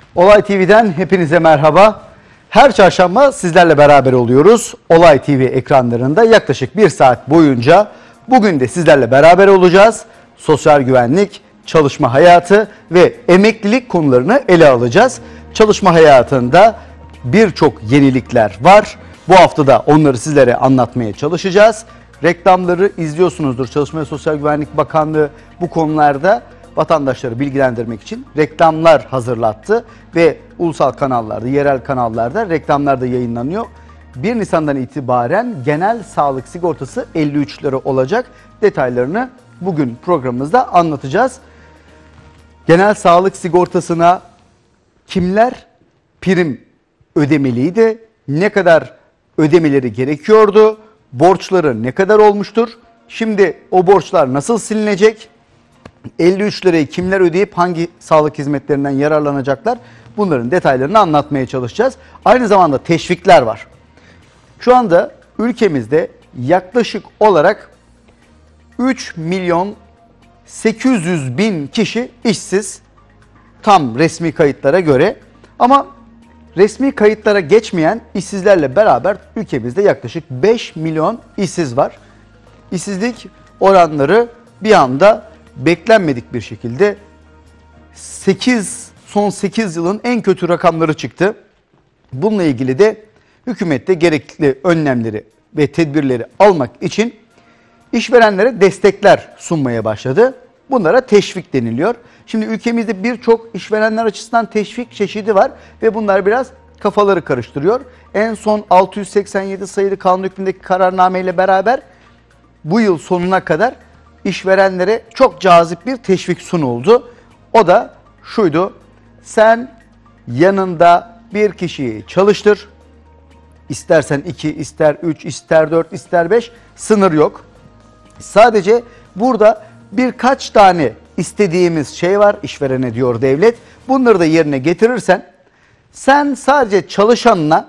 Olay TV'den hepinize merhaba. Her çarşamba sizlerle beraber oluyoruz. Olay TV ekranlarında yaklaşık 1 saat boyunca bugün de sizlerle beraber olacağız. Sosyal güvenlik, çalışma hayatı ve emeklilik konularını ele alacağız. Çalışma hayatında birçok yenilikler var. Bu hafta da onları sizlere anlatmaya çalışacağız. Reklamları izliyorsunuzdur. Çalışma ve Sosyal Güvenlik Bakanlığı bu konularda vatandaşları bilgilendirmek için reklamlar hazırlattı ve ulusal kanallarda, yerel kanallarda reklamlar da yayınlanıyor. 1 Nisan'dan itibaren genel sağlık sigortası 53 lira olacak. Detaylarını bugün programımızda anlatacağız. Genel sağlık sigortasına kimler prim ödemeliydi? Ne kadar ödemeleri gerekiyordu? Borçları ne kadar olmuştur? Şimdi o borçlar nasıl silinecek? 53 lirayı kimler ödeyip hangi sağlık hizmetlerinden yararlanacaklar? Bunların detaylarını anlatmaya çalışacağız. Aynı zamanda teşvikler var. Şu anda ülkemizde yaklaşık olarak 3 milyon 800 bin kişi işsiz, tam resmi kayıtlara göre. Ama resmi kayıtlara geçmeyen işsizlerle beraber ülkemizde yaklaşık 5 milyon işsiz var. İşsizlik oranları bir anda beklenmedik bir şekilde son 8 yılın en kötü rakamları çıktı. Bununla ilgili de hükümette gerekli önlemleri ve tedbirleri almak için işverenlere destekler sunmaya başladı. Bunlara teşvik deniliyor. Şimdi ülkemizde birçok işverenler açısından teşvik çeşidi var ve bunlar biraz kafaları karıştırıyor. En son 687 sayılı kanun hükmündeki kararnameyle beraber bu yıl sonuna kadar işverenlere çok cazip bir teşvik sunuldu. O da şuydu: sen yanında bir kişiyi çalıştır. İstersen 2, ister 3, ister 4, ister 5, sınır yok. Sadece burada birkaç tane istediğimiz şey var, işverene diyor devlet. Bunları da yerine getirirsen sen sadece çalışanına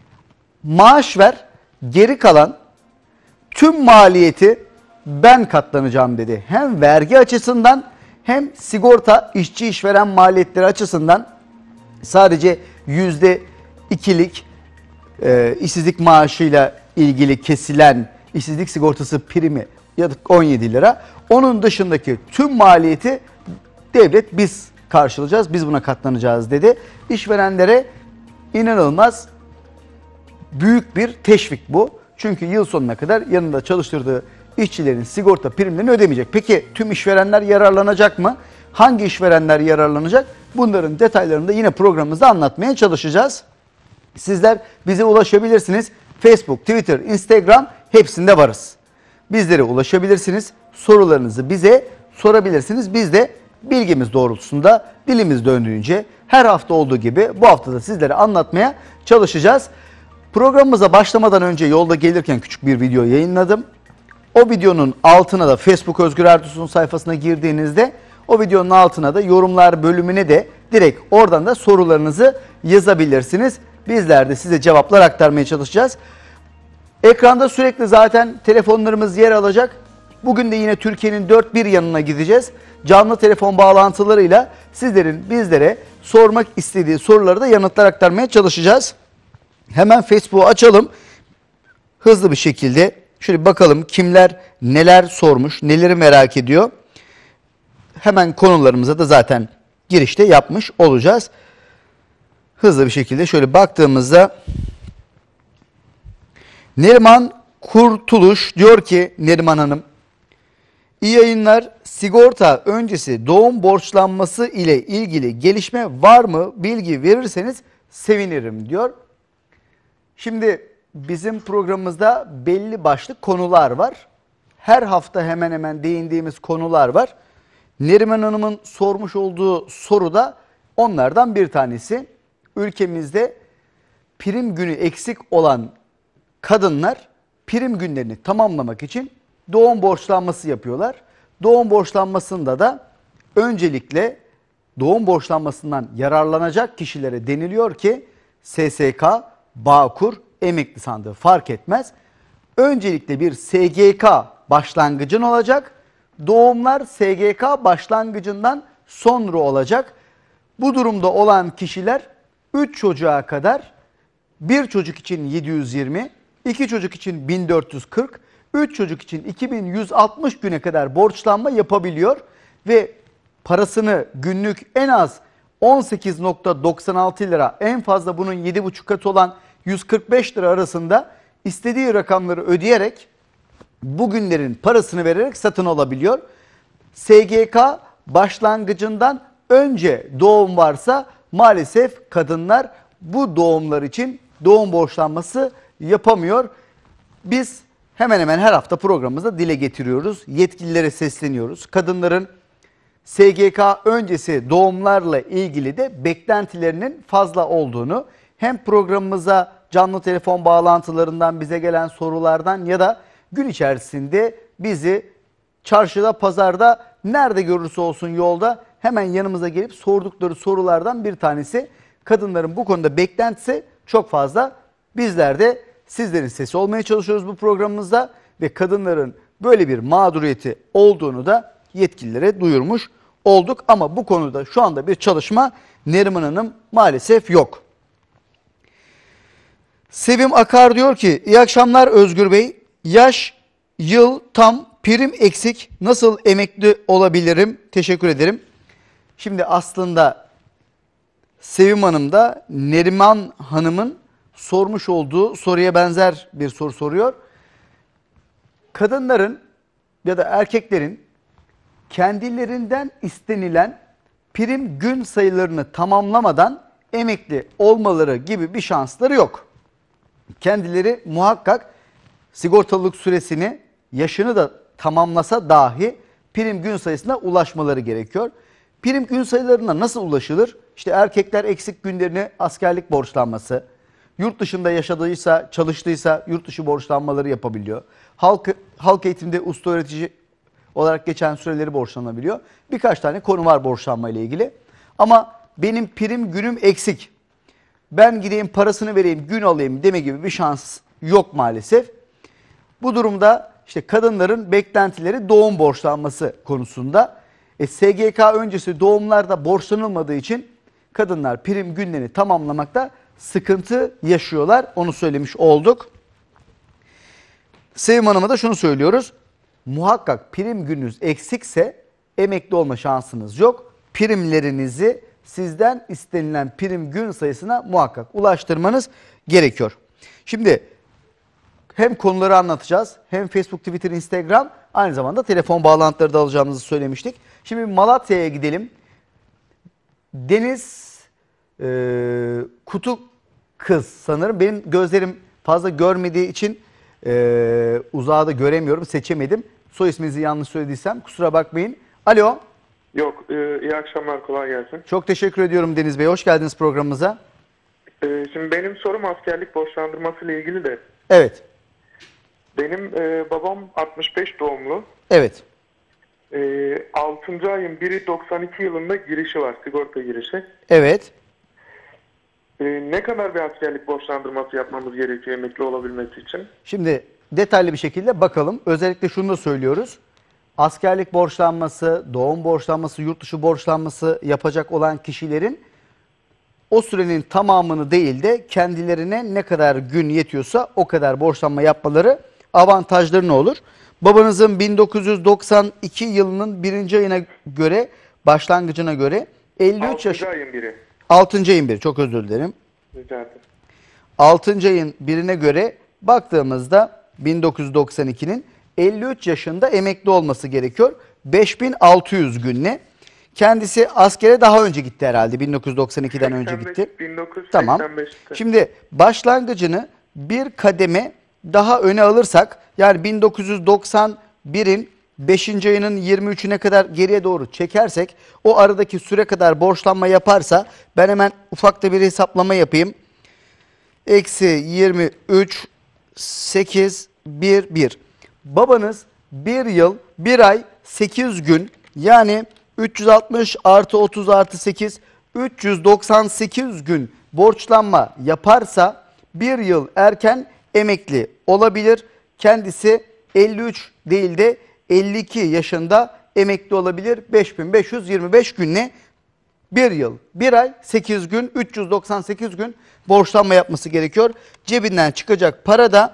maaş ver, geri kalan tüm maliyeti ben katlanacağım dedi. Hem vergi açısından hem sigorta, işçi işveren maliyetleri açısından sadece %2'lik işsizlik maaşıyla ilgili kesilen işsizlik sigortası primi ya da 17 lira. Onun dışındaki tüm maliyeti devlet biz karşılayacağız, biz buna katlanacağız dedi. İşverenlere inanılmaz büyük bir teşvik bu. Çünkü yıl sonuna kadar yanında çalıştırdığı işçilerin sigorta primlerini ödemeyecek. Peki tüm işverenler yararlanacak mı? Hangi işverenler yararlanacak? Bunların detaylarını da yine programımızda anlatmaya çalışacağız. Sizler bize ulaşabilirsiniz. Facebook, Twitter, Instagram hepsinde varız. Bizlere ulaşabilirsiniz. Sorularınızı bize sorabilirsiniz. Biz de bilgimiz doğrultusunda dilimiz döndüğünce her hafta olduğu gibi bu hafta da sizlere anlatmaya çalışacağız. Programımıza başlamadan önce yolda gelirken küçük bir video yayınladım. O videonun altına da Facebook Özgür Ertuğrul'un sayfasına girdiğinizde o videonun altına da yorumlar bölümüne de direkt oradan da sorularınızı yazabilirsiniz. Bizler de size cevaplar aktarmaya çalışacağız. Ekranda sürekli zaten telefonlarımız yer alacak. Bugün de yine Türkiye'nin dört bir yanına gideceğiz. Canlı telefon bağlantılarıyla sizlerin bizlere sormak istediği soruları da yanıtlar aktarmaya çalışacağız. Hemen Facebook'u açalım. Hızlı bir şekilde şöyle bakalım kimler neler sormuş, neleri merak ediyor. Hemen konularımıza da zaten girişte yapmış olacağız. Hızlı bir şekilde şöyle baktığımızda Neriman Kurtuluş diyor ki, Neriman Hanım, iyi yayınlar. Sigorta öncesi doğum borçlanması ile ilgili gelişme var mı? Bilgi verirseniz sevinirim diyor. Şimdi bizim programımızda belli başlı konular var. Her hafta hemen hemen değindiğimiz konular var. Neriman Hanım'ın sormuş olduğu soru da onlardan bir tanesi. Ülkemizde prim günü eksik olan kadınlar prim günlerini tamamlamak için doğum borçlanması yapıyorlar. Doğum borçlanmasında da öncelikle doğum borçlanmasından yararlanacak kişilere deniliyor ki SSK, Bağkur, emekli sandığı fark etmez. Öncelikle bir SGK başlangıcın olacak. Doğumlar SGK başlangıcından sonra olacak. Bu durumda olan kişiler 3 çocuğa kadar, bir çocuk için 720, 2 çocuk için 1440, 3 çocuk için 2160 güne kadar borçlanma yapabiliyor ve parasını günlük en az 18,96 lira, en fazla bunun 7,5 katı olan 145 lira arasında istediği rakamları ödeyerek, bugünlerin parasını vererek satın alabiliyor. SGK başlangıcından önce doğum varsa maalesef kadınlar bu doğumlar için doğum borçlanması yapamıyor. Biz hemen hemen her hafta programımızda dile getiriyoruz. Yetkililere sesleniyoruz. Kadınların SGK öncesi doğumlarla ilgili de beklentilerinin fazla olduğunu, hem programımıza canlı telefon bağlantılarından bize gelen sorulardan ya da gün içerisinde bizi çarşıda, pazarda, nerede görürse olsun yolda hemen yanımıza gelip sordukları sorulardan bir tanesi. Kadınların bu konuda beklentisi çok fazla. Bizler de sizlerin sesi olmaya çalışıyoruz bu programımızda ve kadınların böyle bir mağduriyeti olduğunu da yetkililere duyurmuş olduk. Ama bu konuda şu anda bir çalışma Neriman Hanım maalesef yok. Sevim Akar diyor ki, iyi akşamlar Özgür Bey. Yaş, yıl tam, prim eksik. Nasıl emekli olabilirim? Teşekkür ederim. Şimdi aslında Sevim Hanım da Neriman Hanım'ın sormuş olduğu soruya benzer bir soru soruyor. Kadınların ya da erkeklerin kendilerinden istenilen prim gün sayılarını tamamlamadan emekli olmaları gibi bir şansları yok. Kendileri muhakkak sigortalılık süresini, yaşını da tamamlasa dahi prim gün sayısına ulaşmaları gerekiyor. Prim gün sayılarına nasıl ulaşılır? İşte erkekler eksik günlerini askerlik borçlanması, yurt dışında yaşadıysa, çalıştıysa yurt dışı borçlanmaları yapabiliyor. Halk eğitimde usta öğretici olarak geçen süreleri borçlanabiliyor. Birkaç tane konu var borçlanma ile ilgili. Ama benim prim günüm eksik, ben gideyim parasını vereyim, gün alayım deme gibi bir şans yok maalesef. Bu durumda işte kadınların beklentileri doğum borçlanması konusunda. SGK öncesi doğumlarda borçlanılmadığı için kadınlar prim günlerini tamamlamakta sıkıntı yaşıyorlar. Onu söylemiş olduk. Sevim Hanım'a da şunu söylüyoruz. Muhakkak prim gününüz eksikse emekli olma şansınız yok. Primlerinizi sizden istenilen prim gün sayısına muhakkak ulaştırmanız gerekiyor. Şimdi hem konuları anlatacağız, hem Facebook, Twitter, Instagram, aynı zamanda telefon bağlantıları da alacağımızı söylemiştik. Şimdi Malatya'ya gidelim. Deniz Kutu Kız sanırım. Benim gözlerim fazla görmediği için uzağı da göremiyorum, seçemedim. Soy isminizi yanlış söylediysem kusura bakmayın. Alo. Yok, iyi akşamlar, kolay gelsin. Çok teşekkür ediyorum Deniz Bey. Hoş geldiniz programımıza. Şimdi benim sorum askerlik borçlandırması ile ilgili de. Evet. Benim babam 65 doğumlu. Evet. 6. ayın 1'i 92 yılında girişi var, sigorta girişi. Evet. Ne kadar bir askerlik borçlandırması yapmamız gerekiyor emekli olabilmesi için? Şimdi detaylı bir şekilde bakalım. Özellikle şunu da söylüyoruz. Askerlik borçlanması, doğum borçlanması, yurt dışı borçlanması yapacak olan kişilerin o sürenin tamamını değil de kendilerine ne kadar gün yetiyorsa o kadar borçlanma yapmaları avantajları ne olur? Babanızın 1992 yılının 1. ayına göre, başlangıcına göre 53 yaş... 6. ayın 1'i. 6. ayın 1'i, çok özür dilerim. Rica ederim. 6. ayın 1'ine göre baktığımızda 1992'nin 53 yaşında emekli olması gerekiyor. 5600 günle. Kendisi askere daha önce gitti herhalde. 1992'den önce gitti. 1985'te. Tamam. Şimdi başlangıcını bir kademe daha öne alırsak, yani 1991'in 5. ayının 23'üne kadar geriye doğru çekersek, o aradaki süre kadar borçlanma yaparsa, ben hemen ufak da bir hesaplama yapayım. Eksi 23, 8, 1, 1. Babanız 1 yıl, 1 ay, 8 gün, yani 360 artı 30 artı 8, 398 gün borçlanma yaparsa 1 yıl erken emekli olabilir. Kendisi 53 değil de 52 yaşında emekli olabilir. 5525 günle 1 yıl, 1 ay, 8 gün, 398 gün borçlanma yapması gerekiyor. Cebinden çıkacak para da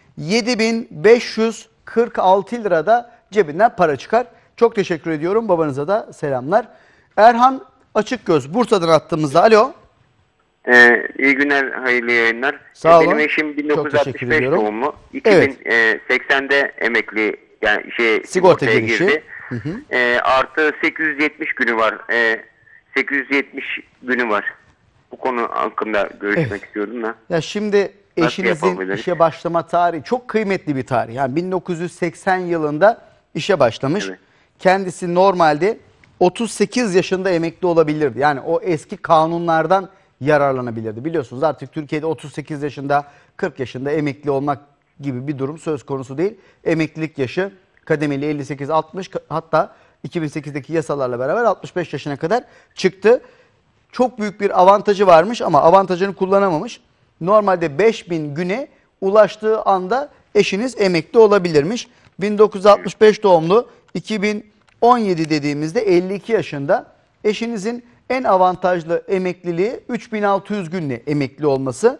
7.546 lirada cebinden para çıkar. Çok teşekkür ediyorum. Babanıza da selamlar. Erhan Açıkgöz, Bursa'dan attığımızda. Alo. İyi günler, hayırlı yayınlar. Sağ olun. Benim eşim Çok teşekkür 1965 ediyorum. doğumlu. Evet. 2080'de emekli, yani Sigorta sigortaya girişi. girdi. Artı 870 günü var. 870 günü var. Bu konu hakkında görüşmek istiyordum da. Ya şimdi Nasıl eşinizin yapabiliriz? işe başlama tarihi çok kıymetli bir tarih. Yani 1980 yılında işe başlamış. Evet. Kendisi normalde 38 yaşında emekli olabilirdi. Yani o eski kanunlardan yararlanabilirdi. Biliyorsunuz artık Türkiye'de 38 yaşında, 40 yaşında emekli olmak gibi bir durum söz konusu değil. Emeklilik yaşı kademeli 58-60, hatta 2008'deki yasalarla beraber 65 yaşına kadar çıktı. Çok büyük bir avantajı varmış ama avantajını kullanamamış. Normalde 5000 güne ulaştığı anda eşiniz emekli olabilirmiş. 1965 doğumlu, 2017 dediğimizde 52 yaşında. Eşinizin en avantajlı emekliliği 3600 günle emekli olması.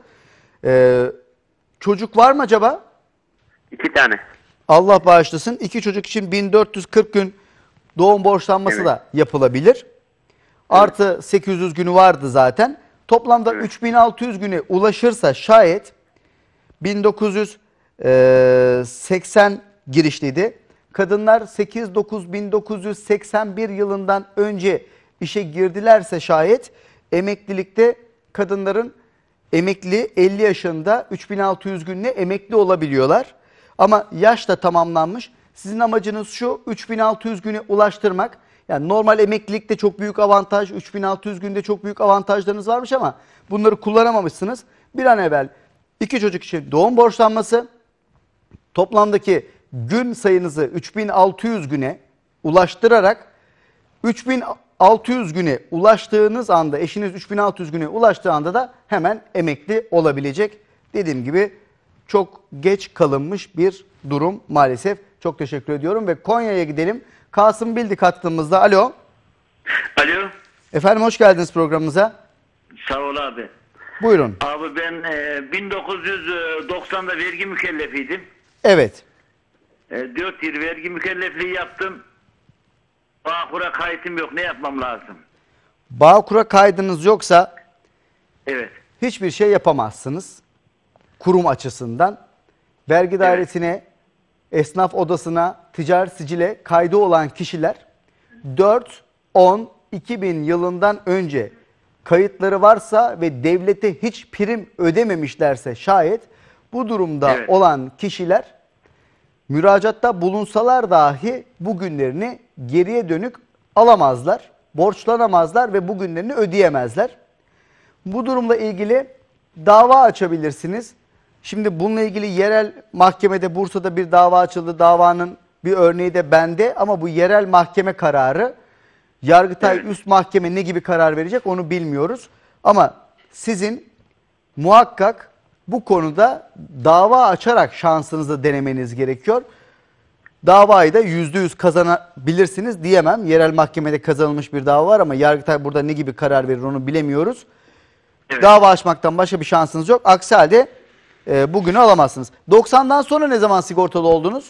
Çocuk var mı acaba? 2 tane. Allah bağışlasın. 2 çocuk için 1440 gün doğum borçlanması Evet. da yapılabilir. Artı 800 günü vardı zaten. Toplamda Evet. 3600 güne ulaşırsa şayet 1980 girişliydi. Kadınlar 8-9-1981 yılından önce işe girdilerse şayet emeklilikte kadınların emekli 50 yaşında 3600 günle emekli olabiliyorlar. Ama yaş da tamamlanmış. Sizin amacınız şu: 3600 güne ulaştırmak. Yani normal emeklilikte çok büyük avantaj, 3600 günde çok büyük avantajlarınız varmış ama bunları kullanamamışsınız. Bir an evvel 2 çocuk için doğum borçlanması, toplamdaki gün sayınızı 3600 güne ulaştırarak 3600 güne ulaştığınız anda, eşiniz 3600 güne ulaştığı anda da hemen emekli olabilecek. Dediğim gibi çok geç kalınmış bir durum maalesef. Çok teşekkür ediyorum ve Konya'ya gidelim. Kasım Bildik hattımızda. Alo. Alo. Efendim hoş geldiniz programımıza. Sağ ol abi. Buyurun. Abi ben 1990'da vergi mükellefiydim. Evet. 4 yıl vergi mükellefliği yaptım. Bağkur'a kayıtım yok. Ne yapmam lazım? Bağkur'a kaydınız yoksa Evet. hiçbir şey yapamazsınız. Kurum açısından. Vergi dairesine, esnaf odasına, ticaret sicile kaydı olan kişiler 4-10-2000 yılından önce kayıtları varsa ve devlete hiç prim ödememişlerse şayet, bu durumda Evet. olan kişiler müracaatta bulunsalar dahi bu günlerini geriye dönük alamazlar, borçlanamazlar ve bu günlerini ödeyemezler. Bu durumla ilgili dava açabilirsiniz. Şimdi bununla ilgili yerel mahkemede Bursa'da bir dava açıldı. Davanın bir örneği de bende ama bu yerel mahkeme kararı. Yargıtay Evet. üst mahkeme ne gibi karar verecek onu bilmiyoruz. Ama sizin muhakkak bu konuda dava açarak şansınızı denemeniz gerekiyor. Davayı da %100 kazanabilirsiniz diyemem. Yerel mahkemede kazanılmış bir dava var ama Yargıtay burada ne gibi karar verir onu bilemiyoruz. Evet. Dava açmaktan başka bir şansınız yok. Aksi halde bugünü alamazsınız. 90'dan sonra ne zaman sigortalı oldunuz?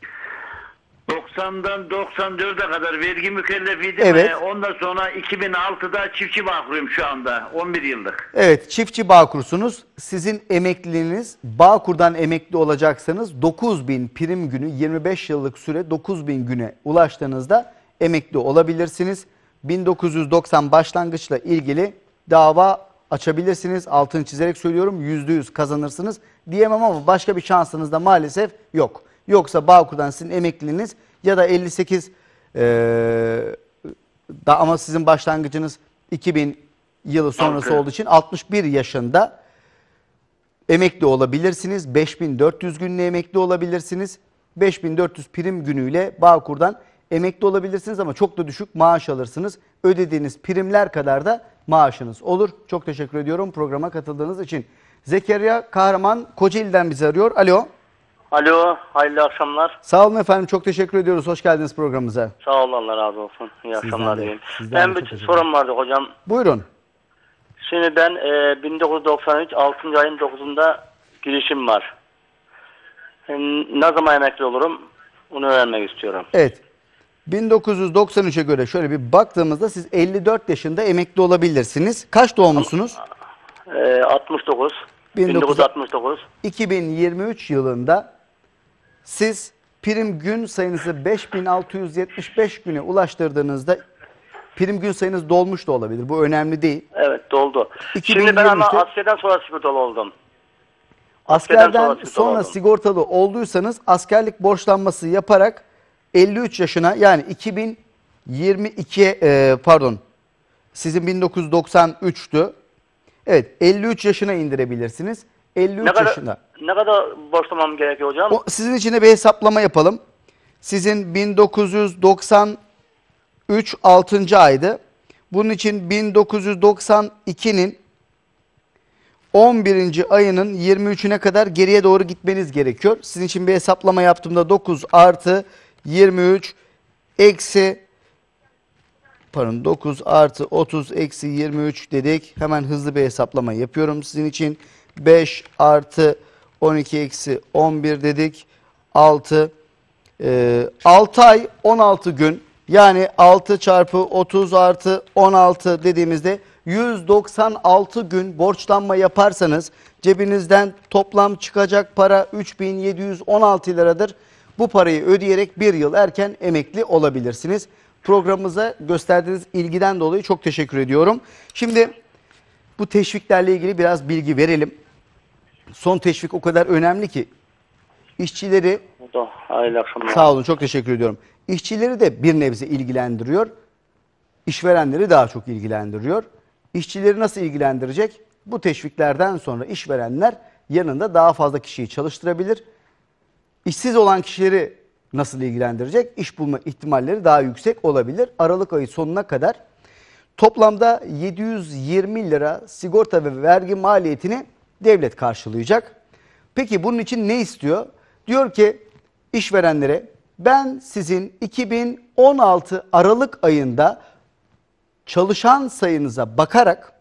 90'dan 94'e kadar vergi mükellefiydim. Evet. Ondan sonra 2006'da çiftçi Bağkur'uyum şu anda. 11 yıllık. Evet, çiftçi Bağkur'sunuz. Sizin emekliliğiniz, Bağkur'dan emekli olacaksanız 9000 prim günü, 25 yıllık süre 9000 güne ulaştığınızda emekli olabilirsiniz. 1990 başlangıçla ilgili dava açabilirsiniz. Altını çizerek söylüyorum, %100 kazanırsınız diyemem ama başka bir şansınız da maalesef yok. Yoksa Bağkur'dan sizin emekliliğiniz ya da 58 ama sizin başlangıcınız 2000 yılı sonrası Altı. olduğu için 61 yaşında emekli olabilirsiniz. 5400 günle emekli olabilirsiniz. 5400 prim günüyle Bağkur'dan emekli olabilirsiniz ama çok da düşük maaş alırsınız. Ödediğiniz primler kadar da maaşınız olur. Çok teşekkür ediyorum programa katıldığınız için. Zekeriya Kahraman Kocaeli'den bizi arıyor. Alo. Alo, hayırlı akşamlar. Sağ olun efendim. Çok teşekkür ediyoruz. Hoş geldiniz programımıza. Sağ olun, Allah razı olsun. İyi akşamlar de, diyeyim. sizden de Ben çok bir teşekkür sorum vardı hocam. Buyurun. Şimdi ben 1993 6. ayın 9'unda girişim var. Ne zaman emekli olurum? Bunu öğrenmek istiyorum. Evet. 1993'e göre şöyle bir baktığımızda siz 54 yaşında emekli olabilirsiniz. Kaç doğumlusunuz? 69. 1969. 2023 yılında siz prim gün sayınızı 5675 güne ulaştırdığınızda prim gün sayınız dolmuş da olabilir. Bu önemli değil. Evet, doldu. 2023'te Şimdi ben ama askerden sonra sigortalı oldum. Askerden sonra sigortalı olduysanız askerlik borçlanması yaparak 53 yaşına yani 2022'ye pardon sizin 1993'tü. Evet 53 yaşına indirebilirsiniz. 53 yaşında. Ne kadar borçlamam gerekiyor hocam? Sizin için de bir hesaplama yapalım. Sizin 1993 6. aydı. Bunun için 1992'nin 11. ayının 23'üne kadar geriye doğru gitmeniz gerekiyor. Sizin için bir hesaplama yaptığımda 9 artı 23 eksi 9 artı 30 eksi 23 dedik. Hemen hızlı bir hesaplama yapıyorum sizin için. 5 artı 12 eksi 11 dedik. 6 ay 16 gün yani 6 çarpı 30 artı 16 dediğimizde 196 gün borçlanma yaparsanız cebinizden toplam çıkacak para 3716 liradır. Bu parayı ödeyerek bir yıl erken emekli olabilirsiniz. Programımıza gösterdiğiniz ilgiden dolayı çok teşekkür ediyorum. Şimdi bu teşviklerle ilgili biraz bilgi verelim. Son teşvik o kadar önemli ki işçileri... Hayırlı akşamlar. Sağ olun, çok teşekkür ediyorum. İşçileri de bir nebze ilgilendiriyor. İşverenleri daha çok ilgilendiriyor. İşçileri nasıl ilgilendirecek? Bu teşviklerden sonra işverenler yanında daha fazla kişiyi çalıştırabilir. İşsiz olan kişileri nasıl ilgilendirecek? İş bulma ihtimalleri daha yüksek olabilir. Aralık ayı sonuna kadar toplamda 720 lira sigorta ve vergi maliyetini devlet karşılayacak. Peki bunun için ne istiyor? Diyor ki işverenlere ben sizin 2016 Aralık ayında çalışan sayınıza bakarak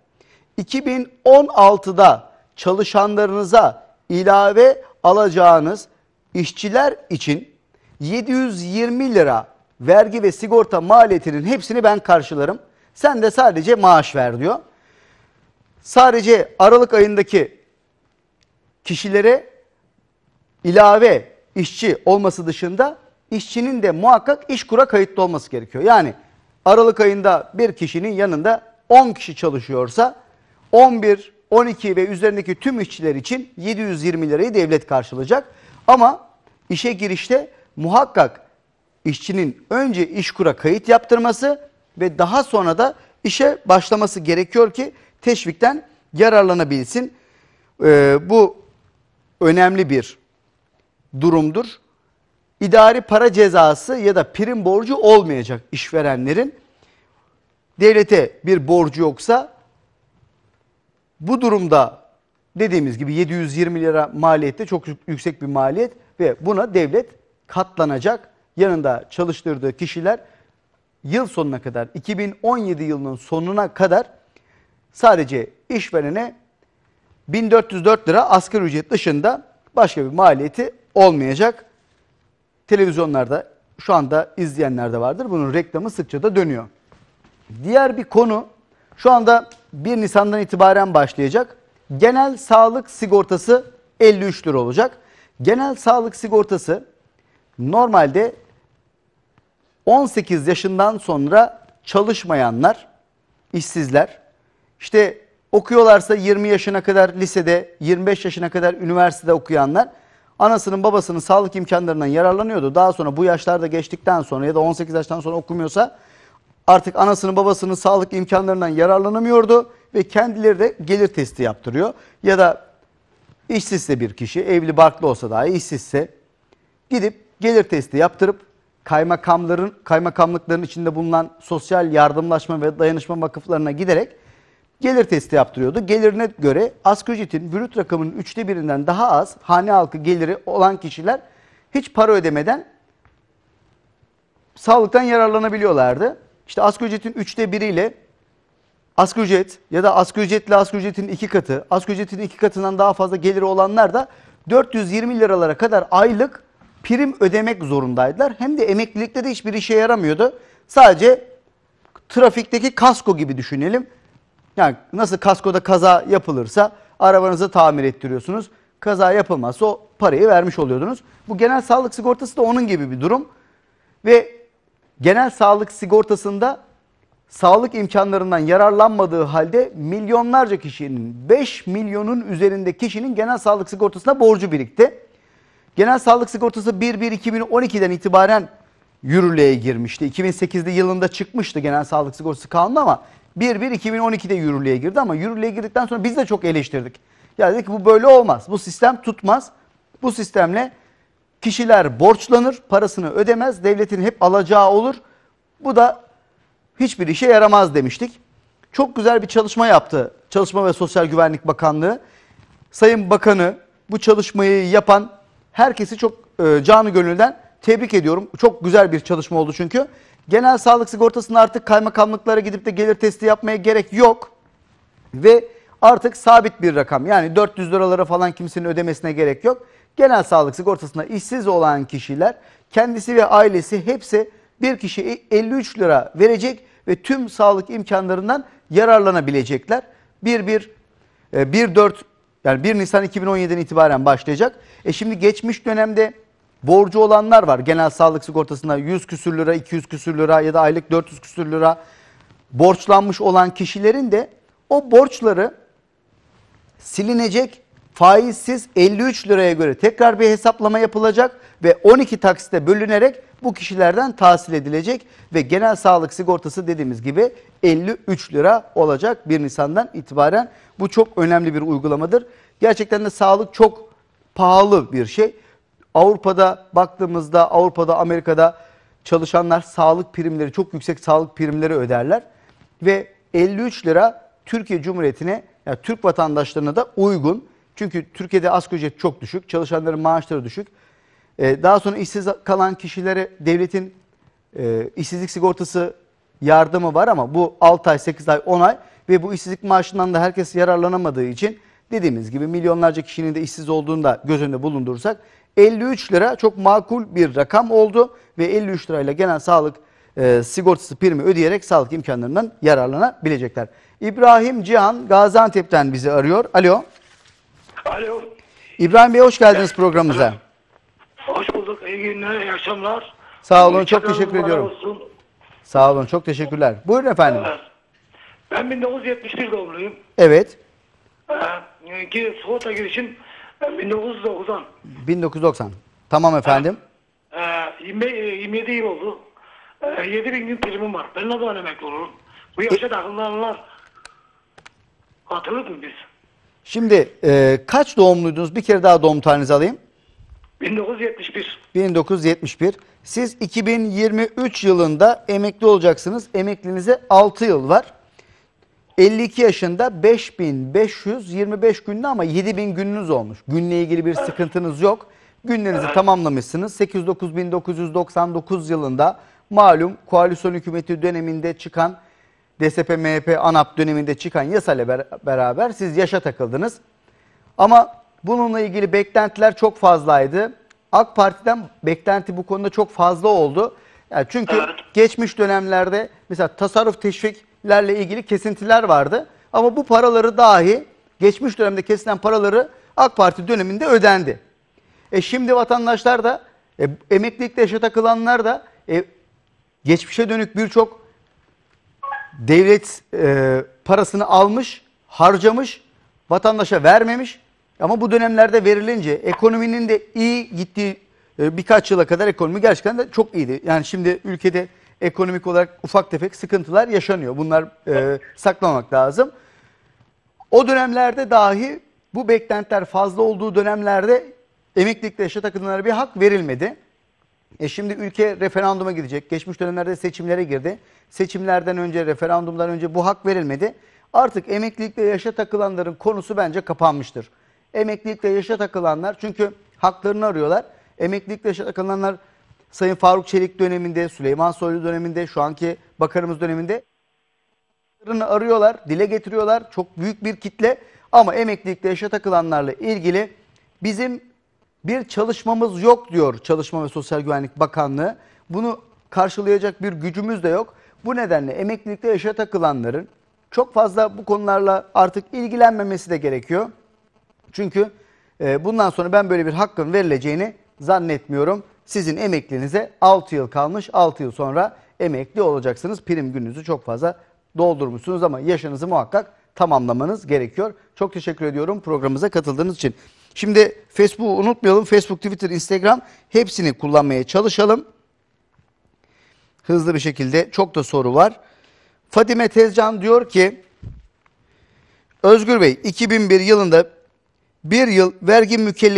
2016'da çalışanlarınıza ilave alacağınız işçiler için 720 lira vergi ve sigorta maliyetinin hepsini ben karşılarım. Sen de sadece maaş ver diyor. Sadece Aralık ayındaki kişilere ilave işçi olması dışında işçinin de muhakkak İşkur'a kayıtlı olması gerekiyor. Yani Aralık ayında bir kişinin yanında 10 kişi çalışıyorsa 11, 12 ve üzerindeki tüm işçiler için 720 lirayı devlet karşılayacak. Ama işe girişte muhakkak işçinin önce İşkur'a kayıt yaptırması ve daha sonra da işe başlaması gerekiyor ki teşvikten yararlanabilsin. Bu önemli bir durumdur. İdari para cezası ya da prim borcu olmayacak işverenlerin. Devlete bir borcu yoksa bu durumda dediğimiz gibi 720 lira maliyette çok yüksek bir maliyet ve buna devlet katlanacak. Yanında çalıştırdığı kişiler yıl sonuna kadar 2017 yılının sonuna kadar sadece işverene 1404 lira asgari ücret dışında başka bir maliyeti olmayacak. Televizyonlarda şu anda izleyenler de vardır. Bunun reklamı sıkça da dönüyor. Diğer bir konu şu anda 1 Nisan'dan itibaren başlayacak. Genel sağlık sigortası 53 lira olacak. Genel sağlık sigortası normalde 18 yaşından sonra çalışmayanlar, işsizler, işte okuyorlarsa 20 yaşına kadar lisede, 25 yaşına kadar üniversitede okuyanlar anasının babasının sağlık imkanlarından yararlanıyordu. Daha sonra bu yaşlarda geçtikten sonra ya da 18 yaştan sonra okumuyorsa artık anasının babasının sağlık imkanlarından yararlanamıyordu ve kendileri de gelir testi yaptırıyor. Ya da işsizse bir kişi, evli barklı olsa dahi işsizse gidip gelir testi yaptırıp kaymakamlıkların içinde bulunan sosyal yardımlaşma ve dayanışma vakıflarına giderek gelir testi yaptırıyordu. Gelirine göre asgari ücretin brüt rakamının 1/3'ünden daha az hane halkı geliri olan kişiler hiç para ödemeden sağlıktan yararlanabiliyorlardı. İşte asgari ücretin 1/3 ile asgari ücret ya da asgari ücretle asgari ücretin 2 katı, asgari ücretin 2 katından daha fazla geliri olanlar da 420 liralara kadar aylık prim ödemek zorundaydılar. Hem de emeklilikte de hiçbir işe yaramıyordu. Sadece trafikteki kasko gibi düşünelim. Yani nasıl kaskoda kaza yapılırsa arabanızı tamir ettiriyorsunuz. Kaza yapılmazsa o parayı vermiş oluyordunuz. Bu genel sağlık sigortası da onun gibi bir durum. Ve genel sağlık sigortasında sağlık imkanlarından yararlanmadığı halde milyonlarca kişinin, 5 milyonun üzerinde kişinin genel sağlık sigortasına borcu birikti. Genel sağlık sigortası 1/1/2012'den itibaren yürürlüğe girmişti. 2008'de yılında çıkmıştı genel sağlık sigortası kanunu ama 1/1/2012'de yürürlüğe girdi ama yürürlüğe girdikten sonra biz de çok eleştirdik. Ya dedik ki bu böyle olmaz. Bu sistem tutmaz. Bu sistemle kişiler borçlanır, parasını ödemez, devletin hep alacağı olur. Bu da hiçbir işe yaramaz demiştik. Çok güzel bir çalışma yaptı Çalışma ve Sosyal Güvenlik Bakanlığı. Sayın Bakanı bu çalışmayı yapan herkesi çok canı gönülden tebrik ediyorum. Çok güzel bir çalışma oldu çünkü. Genel sağlık sigortasında artık kaymakamlıklara gidip de gelir testi yapmaya gerek yok. Ve artık sabit bir rakam, yani 400 liralara falan kimsenin ödemesine gerek yok. Genel sağlık sigortasında işsiz olan kişiler, kendisi ve ailesi hepsi bir kişi 53 lira verecek ve tüm sağlık imkanlarından yararlanabilecekler. 1 Nisan 2017'den itibaren başlayacak. Şimdi geçmiş dönemde borcu olanlar var. Genel sağlık sigortasında 100 küsür lira, 200 küsür lira ya da aylık 400 küsür lira borçlanmış olan kişilerin de o borçları silinecek, faizsiz 53 liraya göre tekrar bir hesaplama yapılacak ve 12 taksite bölünerek bu kişilerden tahsil edilecek ve genel sağlık sigortası dediğimiz gibi 53 lira olacak 1 Nisan'dan itibaren. Bu çok önemli bir uygulamadır. Gerçekten de sağlık çok pahalı bir şey. Avrupa'da baktığımızda, Avrupa'da, Amerika'da çalışanlar sağlık primleri, çok yüksek sağlık primleri öderler. Ve 53 lira Türkiye Cumhuriyeti'ne, yani Türk vatandaşlarına da uygun. Çünkü Türkiye'de asgari ücret çok düşük, çalışanların maaşları düşük. Daha sonra işsiz kalan kişilere devletin işsizlik sigortası yardımı var ama bu 6 ay, 8 ay, 10 ay ve bu işsizlik maaşından da herkes yararlanamadığı için dediğimiz gibi milyonlarca kişinin de işsiz olduğunu da göz önünde bulundurursak 53 lira çok makul bir rakam oldu ve 53 lirayla genel sağlık sigortası primi ödeyerek sağlık imkanlarından yararlanabilecekler. İbrahim Cihan Gaziantep'ten bizi arıyor. Alo. Alo. İbrahim Bey hoş geldiniz programımıza. Hoş bulduk. İyi günler, iyi akşamlar. Sağ olun, çok teşekkür ediyorum. Olsun. Sağ olun, çok teşekkürler. Buyurun efendim. Evet. Ben 1971 doğumluyum. Evet. Ki sigorta girişim ben 1990. 1990. Tamam efendim. 27 yıl oldu. 7.000 gün primim var. Ben ne zaman emekli olurum? Bu yaşa takılanlar atılır mı biz? Şimdi kaç doğumluydunuz? Bir kere daha doğum tarihinizi alayım. 1971. 1971. Siz 2023 yılında emekli olacaksınız. Emekliliğinize 6 yıl var. 52 yaşında 5525 günde ama 7000 gününüz olmuş. Günle ilgili bir sıkıntınız yok. Günlerinizi tamamlamışsınız. 8-9-1999 yılında malum koalisyon hükümeti döneminde çıkan DSP, MHP, ANAP döneminde çıkan yasayla beraber siz yaşa takıldınız. Ama bununla ilgili beklentiler çok fazlaydı. AK Parti'den beklenti bu konuda çok fazla oldu. Yani çünkü geçmiş dönemlerde mesela tasarruf teşviklerle ilgili kesintiler vardı. Ama bu paraları dahi geçmiş dönemde kesilen paraları AK Parti döneminde ödendi. Şimdi vatandaşlar da emeklilikte yaşa takılanlar da geçmişe dönük birçok devlet parasını almış, harcamış, vatandaşa vermemiş. Ama bu dönemlerde verilince ekonominin de iyi gittiği birkaç yıla kadar ekonomi gerçekten de çok iyiydi. Yani şimdi ülkede ekonomik olarak ufak tefek sıkıntılar yaşanıyor. Bunlar saklamak lazım. O dönemlerde dahi bu beklentiler fazla olduğu dönemlerde emeklilikte yaşa takılanlara bir hak verilmedi. Şimdi ülke referanduma gidecek. Geçmiş dönemlerde seçimlere girdi. Seçimlerden önce, referandumdan önce bu hak verilmedi. Artık emeklilikte yaşa takılanların konusu bence kapanmıştır. Emeklilikte yaşa takılanlar çünkü haklarını arıyorlar. Emeklilikte yaşa takılanlar Sayın Faruk Çelik döneminde, Süleyman Soylu döneminde, şu anki bakanımız döneminde haklarını arıyorlar, dile getiriyorlar. Çok büyük bir kitle ama emeklilikte yaşa takılanlarla ilgili bizim bir çalışmamız yok diyor Çalışma ve Sosyal Güvenlik Bakanlığı. Bunu karşılayacak bir gücümüz de yok. Bu nedenle emeklilikte yaşa takılanların çok fazla bu konularla artık ilgilenmemesi de gerekiyor. Çünkü bundan sonra ben böyle bir hakkın verileceğini zannetmiyorum. Sizin emekliliğinize 6 yıl kalmış. 6 yıl sonra emekli olacaksınız. Prim gününüzü çok fazla doldurmuşsunuz ama yaşınızı muhakkak tamamlamanız gerekiyor. Çok teşekkür ediyorum programımıza katıldığınız için. Şimdi Facebook'u unutmayalım. Facebook, Twitter, Instagram hepsini kullanmaya çalışalım. Hızlı bir şekilde çok da soru var. Fadime Tezcan diyor ki Özgür Bey 2001 yılında bir yıl vergi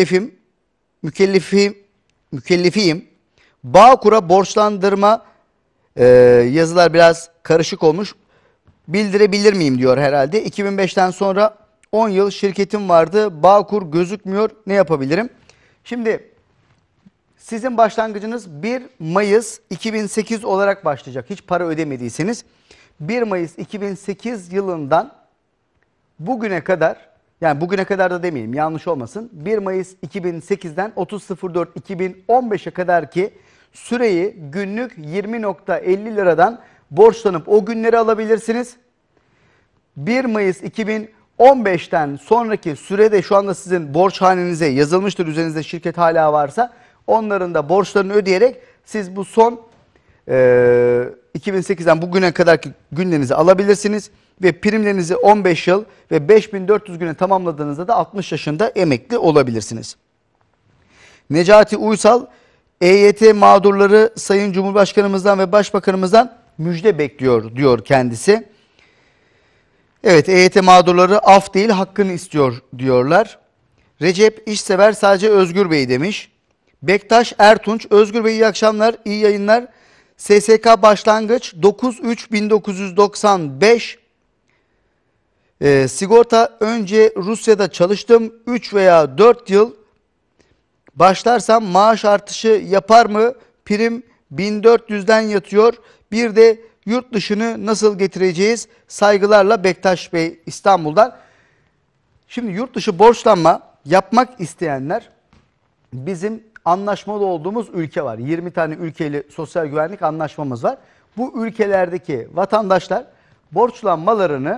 mükellefiyim. Bağkur'a borçlandırma yazılar biraz karışık olmuş. Bildirebilir miyim diyor herhalde. 2005'ten sonra 10 yıl şirketim vardı. Bağkur gözükmüyor. Ne yapabilirim? Şimdi sizin başlangıcınız 1 Mayıs 2008 olarak başlayacak. Hiç para ödemediyseniz 1 Mayıs 2008 yılından bugüne kadar, yani bugüne kadar da demeyelim yanlış olmasın, 1 Mayıs 2008'den 30.04.2015'e kadar ki süreyi günlük 20.50 liradan borçlanıp o günleri alabilirsiniz. 1 Mayıs 2015'ten sonraki sürede şu anda sizin borçhanenize yazılmıştır, üzerinizde şirket hala varsa onların da borçlarını ödeyerek siz bu son 2008'den bugüne kadarki günlerinizi alabilirsiniz ve primlerinizi 15 yıl ve 5400 güne tamamladığınızda da 60 yaşında emekli olabilirsiniz. Necati Uysal, EYT mağdurları Sayın Cumhurbaşkanımızdan ve Başbakanımızdan müjde bekliyor diyor kendisi. Evet, EYT mağdurları af değil hakkını istiyor diyorlar. Recep İşsever sadece Özgür Bey demiş. Bektaş Ertunç, Özgür Bey iyi akşamlar, iyi yayınlar. SSK başlangıç 9-3-1995. Sigorta önce Rusya'da çalıştım. 3 veya 4 yıl başlarsam maaş artışı yapar mı? Prim 1400'den yatıyor. Bir de yurt dışını nasıl getireceğiz? Saygılarla Bektaş Bey İstanbul'dan. Şimdi yurt dışı borçlanma yapmak isteyenler bizim anlaşmalı olduğumuz ülke var. 20 tane ülkeyle sosyal güvenlik anlaşmamız var. Bu ülkelerdeki vatandaşlar borçlanmalarını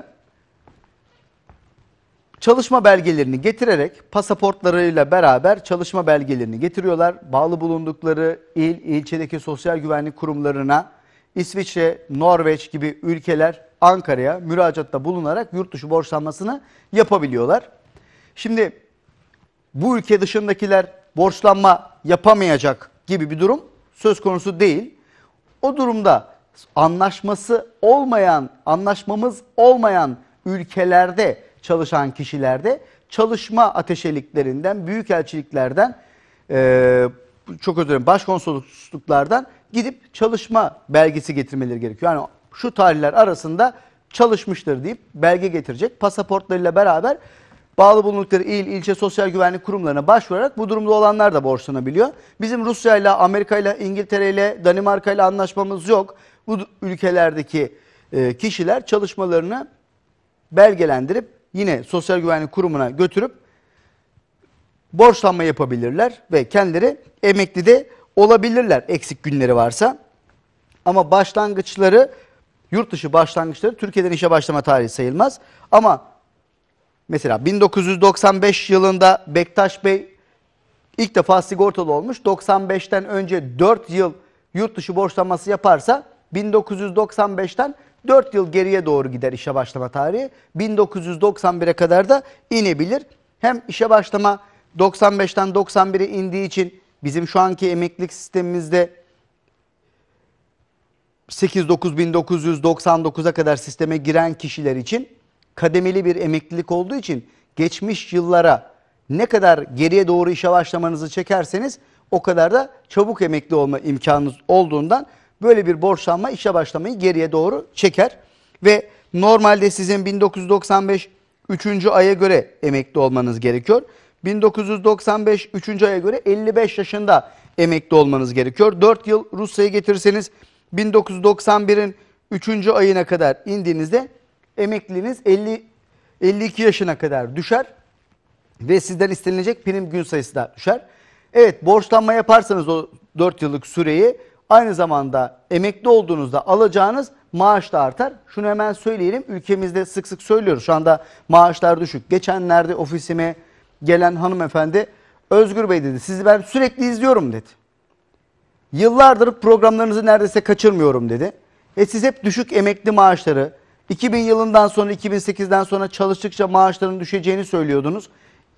çalışma belgelerini getirerek pasaportlarıyla beraber çalışma belgelerini getiriyorlar. Bağlı bulundukları il, ilçedeki sosyal güvenlik kurumlarına İsviçre, Norveç gibi ülkeler Ankara'ya müracaatta bulunarak yurt dışı borçlanmasını yapabiliyorlar. Şimdi bu ülke dışındakiler borçlanma yapamayacak gibi bir durum söz konusu değil. O durumda anlaşmamız olmayan ülkelerde çalışan kişilerde çalışma ateşeliklerinden, büyükelçiliklerden, çok özür dilerim, başkonsolosluklardan gidip çalışma belgesi getirmeleri gerekiyor. Yani şu tarihler arasında çalışmıştır deyip belge getirecek. Pasaportlarıyla beraber bağlı bulundukları il, ilçe sosyal güvenlik kurumlarına başvurarak bu durumda olanlar da borçlanabiliyor. Bizim Rusya ile, Amerika ile, İngiltere ile, Danimarka ile anlaşmamız yok. Bu ülkelerdeki kişiler çalışmalarını belgelendirip yine sosyal güvenlik kurumuna götürüp borçlanma yapabilirler ve kendileri emekli de olabilirler eksik günleri varsa. Ama başlangıçları, yurt dışı başlangıçları Türkiye'den işe başlama tarihi sayılmaz. Ama mesela 1995 yılında Bektaş Bey ilk defa sigortalı olmuş. 95'ten önce 4 yıl yurt dışı borçlanması yaparsa 1995'ten 4 yıl geriye doğru gider işe başlama tarihi. 1991'e kadar da inebilir. Hem işe başlama 95'ten 91'e indiği için bizim şu anki emeklilik sistemimizde 8-9.999'a kadar sisteme giren kişiler için kademeli bir emeklilik olduğu için geçmiş yıllara ne kadar geriye doğru işe başlamanızı çekerseniz o kadar da çabuk emekli olma imkanınız olduğundan böyle bir borçlanma işe başlamayı geriye doğru çeker. Ve Normalde sizin 1995 3. aya göre emekli olmanız gerekiyor. 1995 3. aya göre 55 yaşında emekli olmanız gerekiyor. 4 yıl Rusya'ya getirirseniz 1991'in 3. ayına kadar indiğinizde emekliliğiniz 52 yaşına kadar düşer ve sizden istenilecek prim gün sayısı da düşer. Evet, borçlanma yaparsanız o 4 yıllık süreyi aynı zamanda emekli olduğunuzda alacağınız maaş da artar. Şunu hemen söyleyelim, ülkemizde sık sık söylüyoruz, şu anda maaşlar düşük. Geçenlerde ofisime gelen hanımefendi, Özgür Bey dedi, sizi ben sürekli izliyorum dedi. Yıllardır programlarınızı neredeyse kaçırmıyorum dedi. Siz hep düşük emekli maaşları, 2000 yılından sonra 2008'den sonra çalıştıkça maaşların düşeceğini söylüyordunuz.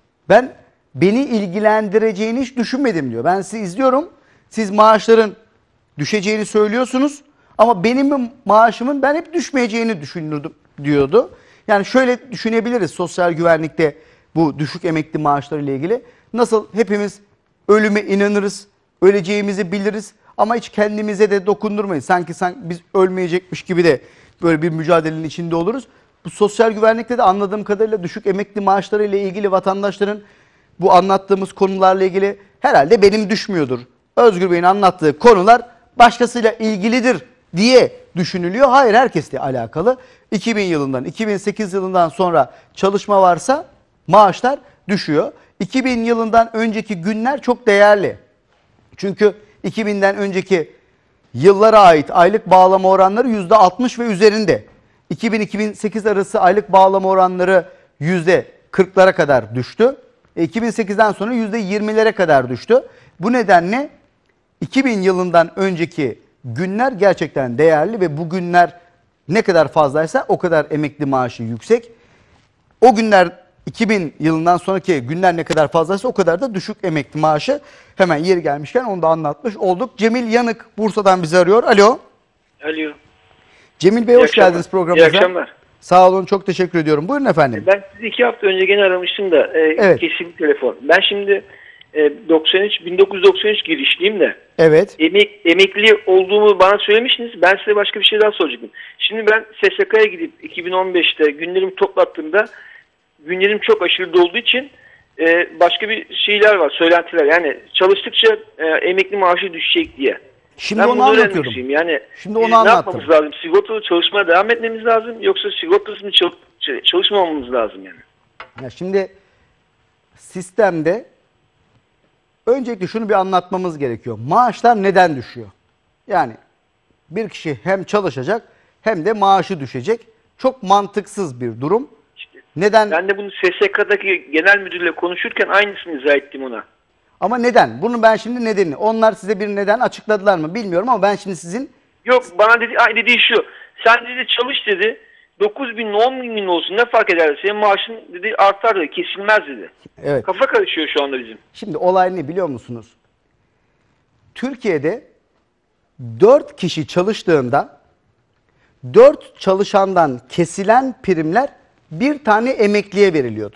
Beni ilgilendireceğini hiç düşünmedim diyor. Ben sizi izliyorum, siz maaşların düşeceğini söylüyorsunuz ama benim maaşımın ben hep düşmeyeceğini düşünürdüm diyordu. Yani şöyle düşünebiliriz sosyal güvenlikte bu düşük emekli maaşları ile ilgili. Nasıl hepimiz ölüme inanırız, öleceğimizi biliriz ama hiç kendimize de dokundurmayız. Sanki biz ölmeyecekmiş gibi de böyle bir mücadelenin içinde oluruz. Bu sosyal güvenlikte de anladığım kadarıyla düşük emekli maaşları ile ilgili vatandaşların bu anlattığımız konularla ilgili herhalde benim düşmüyordur. Özgür Bey'in anlattığı konular başkasıyla ilgilidir diye düşünülüyor. Hayır, herkesle alakalı. 2000 yılından, 2008 yılından sonra çalışma varsa maaşlar düşüyor. 2000 yılından önceki günler çok değerli. Çünkü 2000'den önceki yıllara ait aylık bağlama oranları %60 ve üzerinde. 2000-2008 arası aylık bağlama oranları %40'lara kadar düştü. 2008'den sonra %20'lere kadar düştü. Bu nedenle 2000 yılından önceki günler gerçekten değerli ve bu günler ne kadar fazlaysa o kadar emekli maaşı yüksek. O günler 2000 yılından sonraki günler ne kadar fazlaysa o kadar da düşük emekli maaşı. Hemen yeri gelmişken onu da anlatmış olduk. Cemil Yanık Bursa'dan bizi arıyor. Alo. Alo. Cemil Bey, hoş geldiniz programımıza. İyi akşamlar. Sağ olun, çok teşekkür ediyorum. Buyurun efendim. Ben sizi 2 hafta önce gene aramıştım da Evet. kesin telefon. Ben şimdi 1993 girişliyim de Evet. emekli olduğumu bana söylemiştiniz. Ben size başka bir şey daha soracaktım. Şimdi ben SSK'ya gidip 2015'te günlerimi toplattığımda günlerim çok aşırı dolduğu için başka bir şeyler var, söylentiler. Yani çalıştıkça emekli maaşı düşecek diye. Şimdi Ben onu bunu öğrenmek anlatıyorum. istiyorum. Yani Şimdi onu biz ne anlattım. yapmamız lazım? Sigortalı çalışmaya devam etmemiz lazım yoksa sigortasız mı çalışmamamız lazım yani? Ya şimdi sistemde öncelikle şunu bir anlatmamız gerekiyor. Maaşlar neden düşüyor? Yani bir kişi hem çalışacak hem de maaşı düşecek. Çok mantıksız bir durum. Neden? Ben de bunu SSK'daki genel müdürle konuşurken aynısını izah ettim ona. Ama neden? Bunu ben şimdi nedenini. Onlar size bir neden açıkladılar mı bilmiyorum ama ben şimdi sizin... Yok, bana dediği şu. Sen dedi çalış dedi. 9 bin 10 bin olsun ne fark eder? Senin maaşın dedi artar dedi. Kesilmez dedi. Evet. Kafa karışıyor şu anda bizim. Şimdi olay ne biliyor musunuz? Türkiye'de 4 kişi çalıştığında 4 çalışandan kesilen primler bir tane emekliye veriliyordu.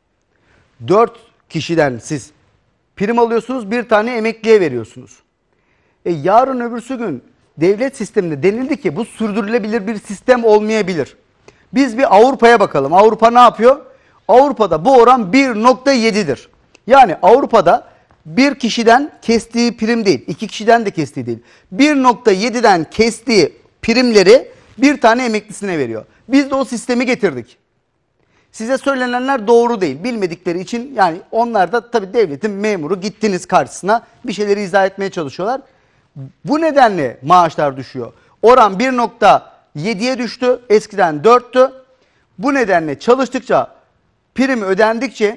4 kişiden siz prim alıyorsunuz, bir tane emekliye veriyorsunuz. Yarın öbürsü gün devlet sisteminde denildi ki bu sürdürülebilir bir sistem olmayabilir. Biz bir Avrupa'ya bakalım. Avrupa ne yapıyor? Avrupa'da bu oran 1.7'dir. Yani Avrupa'da bir kişiden kestiği prim değil, 2 kişiden de kestiği değil. 1.7'den kestiği primleri bir tane emeklisine veriyor. Biz de o sistemi getirdik. Size söylenenler doğru değil. Bilmedikleri için yani onlar da tabii devletin memuru, gittiniz karşısına bir şeyleri izah etmeye çalışıyorlar. Bu nedenle maaşlar düşüyor. Oran 1.7'ye düştü. Eskiden 4'tü. Bu nedenle çalıştıkça, prim ödendikçe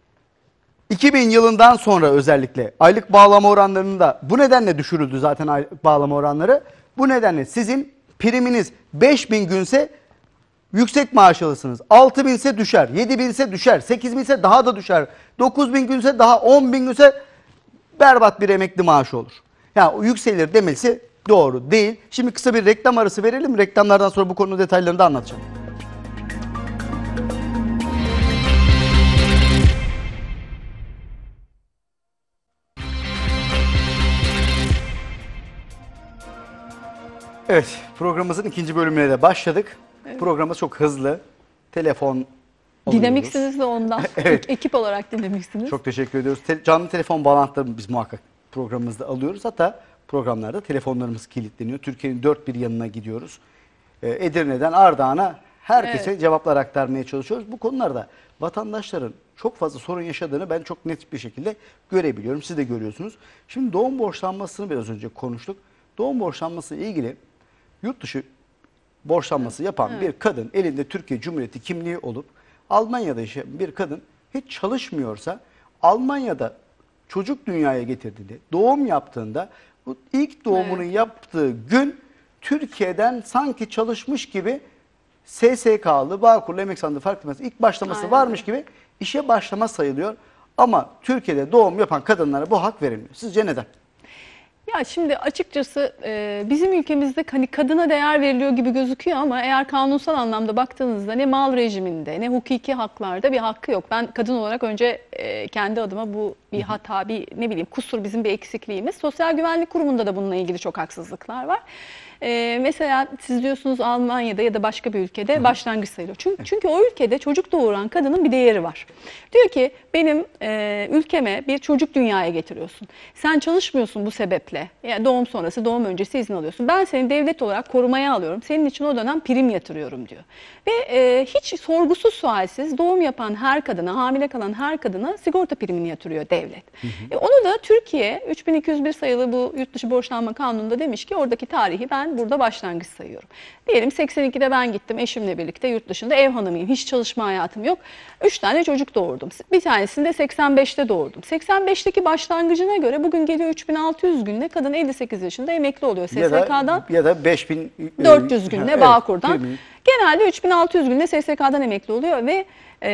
2000 yılından sonra özellikle aylık bağlama oranlarının da bu nedenle düşürüldü zaten aylık bağlama oranları. Bu nedenle sizin priminiz 5000 günse yüksek maaş alırsınız. 6000 ise düşer, 7000 ise düşer, 8000 ise daha da düşer. 9000 günse daha, 10000 günse berbat bir emekli maaşı olur. Yani yükselir demesi doğru değil. Şimdi kısa bir reklam arası verelim. Reklamlardan sonra bu konunun detaylarını da anlatacağım. Evet, programımızın ikinci bölümüne de başladık. Programımız çok hızlı. Telefon alıyoruz. Dinamiksiniz de ondan. Evet. Ekip olarak dinamiksiniz. Çok teşekkür ediyoruz. Canlı telefon bağlantılarını biz muhakkak programımızda alıyoruz. Hatta programlarda telefonlarımız kilitleniyor. Türkiye'nin dört bir yanına gidiyoruz. Edirne'den Ardahan'a herkese cevaplar aktarmaya çalışıyoruz. Bu konularda vatandaşların çok fazla sorun yaşadığını ben çok net bir şekilde görebiliyorum. Siz de görüyorsunuz. Şimdi doğum borçlanmasını biraz önce konuştuk. Doğum borçlanması ile ilgili yurt dışı borçlanması yapan bir kadın, elinde Türkiye Cumhuriyeti kimliği olup Almanya'da yaşayan bir kadın hiç çalışmıyorsa, Almanya'da çocuk dünyaya getirdiğinde, doğum yaptığında, bu ilk doğumunu yaptığı gün Türkiye'den sanki çalışmış gibi SSK'lı, Bağkur'lu, emek sandığı fark etmez ilk başlaması varmış gibi işe başlama sayılıyor. Ama Türkiye'de doğum yapan kadınlara bu hak verilmiyor. Sizce neden? Ya şimdi açıkçası bizim ülkemizde hani kadına değer veriliyor gibi gözüküyor ama eğer kanunsal anlamda baktığınızda ne mal rejiminde ne hukuki haklarda bir hakkı yok. Ben kadın olarak önce kendi adıma bu bir hata, bir ne bileyim kusur, bizim bir eksikliğimiz. Sosyal Güvenlik Kurumu'nda da bununla ilgili çok haksızlıklar var. Mesela siz diyorsunuz Almanya'da ya da başka bir ülkede başlangıç sayılıyor. Çünkü o ülkede çocuk doğuran kadının bir değeri var. Diyor ki benim ülkeme bir çocuk dünyaya getiriyorsun. Sen çalışmıyorsun bu sebeple. Yani doğum sonrası, doğum öncesi izin alıyorsun. Ben seni devlet olarak korumaya alıyorum. Senin için o dönem prim yatırıyorum diyor. Ve hiç sorgusuz sualsiz doğum yapan her kadına, hamile kalan her kadına sigorta primini yatırıyor devlet. Onu da Türkiye 3201 sayılı bu yurt dışı borçlanma kanununda demiş ki oradaki tarihi ben burada başlangıç sayıyorum. Diyelim 82'de ben gittim eşimle birlikte yurt dışında ev hanımıyım. Hiç çalışma hayatım yok. 3 tane çocuk doğurdum. Bir tanesini de 85'te doğurdum. 85'teki başlangıcına göre bugün geliyor 3600 günde kadın 58 yaşında emekli oluyor SSK'dan. Ya da 5400 günde Bağkur'dan. Genelde 3600 günde SSK'dan emekli oluyor ve